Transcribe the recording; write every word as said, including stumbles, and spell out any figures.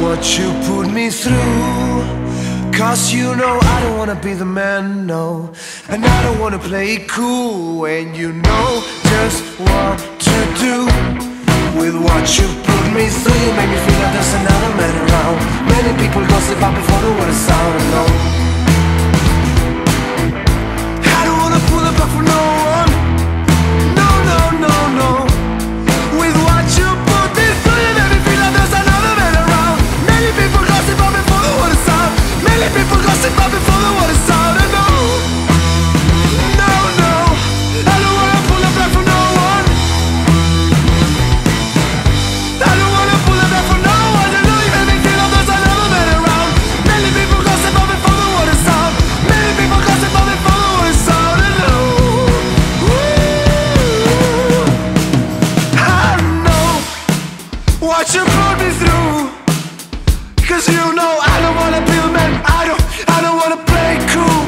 what you put me through. Cause you know I don't wanna be the man, no. And I don't wanna play it cool when you know just what to do. With what you put me through, you make me feel like there's another man around. Many people gossip about before the word is sound, no. I don't wanna pull the back for no one. No, no, no, no. With what you put me through, you make me feel like there's another man around. Many people gossip about before the word is sound. Many people gossip about before the word is sound, I know. No, no, I don't wanna pull the back for no one. I don't wanna pull the back for no one. You know you make me feel like there's another man around. Many people gossip about before the word is sound. Many people gossip about before the word is sound, I know. Ooh, I know what you put me through. Cause you know I don't wanna be the man, I don't, I don't wanna play cool.